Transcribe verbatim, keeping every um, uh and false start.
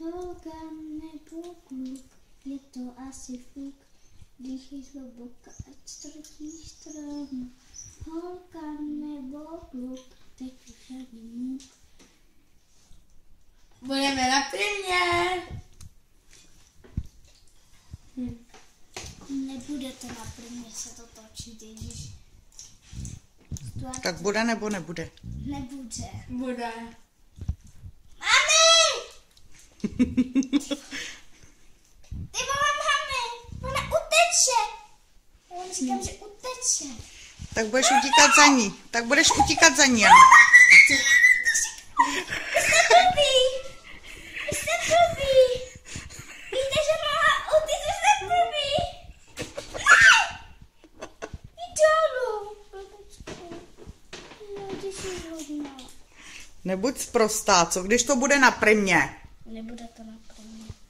Holka nebo kluk, je to asi fuk, když je zloboka a čtvrtí stranu. Holka nebo kluk, teď už ani můk. Budeme na primě. Hm. Nebude to na primě se to točit, ježiš. Tak bude nebo nebude? Nebude. Bude. Mami! Ty vole, mami! Ona uteče! Já vám říkám, že uteče. Tak budeš utíkat za ní. Tak budeš utíkat za ní. Vy jste blbý! Vy jste blbý! Víte, že mohla utíct, vy jste blbý! Jdi dolů! No, ty jsi hodná. Nebuď sprostá, co když to bude na primě? Nebude to na primě.